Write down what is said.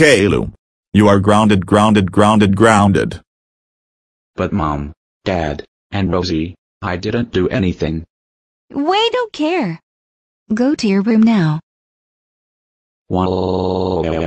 Caillou. You are grounded, grounded, grounded, grounded. But Mom, Dad, and Rosie, I didn't do anything. We don't care. Go to your room now. Whoa.